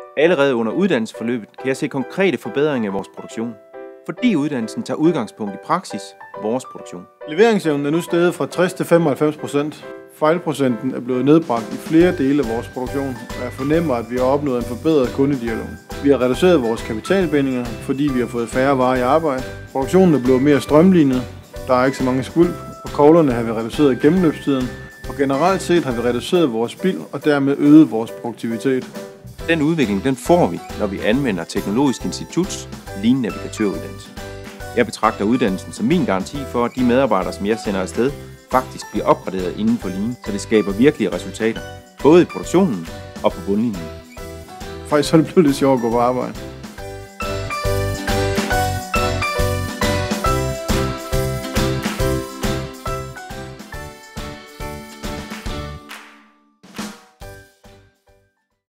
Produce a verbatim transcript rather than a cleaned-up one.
Allerede under uddannelsesforløbet kan jeg se konkrete forbedringer i vores produktion, fordi uddannelsen tager udgangspunkt i praksis, vores produktion. Leveringsevnen er nu steget fra tres til femoghalvfems procent. Fejlprocenten er blevet nedbragt i flere dele af vores produktion, og jeg fornemmer, at vi har opnået en forbedret kundedialog. Vi har reduceret vores kapitalbindinger, fordi vi har fået færre varer i arbejde. Produktionen er blevet mere strømlinet, der er ikke så mange skvulp, og koglerne har vi reduceret gennemløbstiden, og generelt set har vi reduceret vores spild og dermed øget vores produktivitet. Den udvikling den får vi, når vi anvender Teknologisk Instituts Lean Navigatøruddannelse. Jeg betragter uddannelsen som min garanti for, at de medarbejdere, som jeg sender afsted, faktisk bliver opgraderet inden for Lean, så det skaber virkelige resultater, både i produktionen og på bundlinjen. Faktisk er det blevet lidt sjovt at gå på arbejde.